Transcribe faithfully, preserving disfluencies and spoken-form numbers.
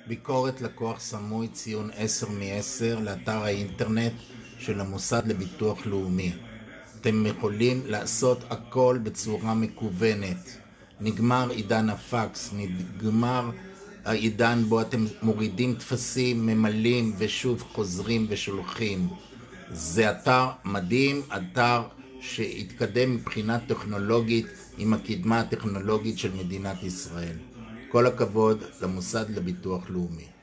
ביקורת לקוח סמוי ציון עשר מ-עשר לאתר האינטרנט של המוסד לביטוח לאומי. אתם יכולים לעשות הכל בצורה מקוונת. נגמר עידן הפקס, נגמר העידן בו אתם מורידים תפסים, ממלאים ושוב חוזרים ושולחים. זה אתר מדהים, אתר שהתקדם מבחינה טכנולוגית עם הקדמה הטכנולוגית של מדינת ישראל. כל הכבוד למוסד לביטוח לאומי.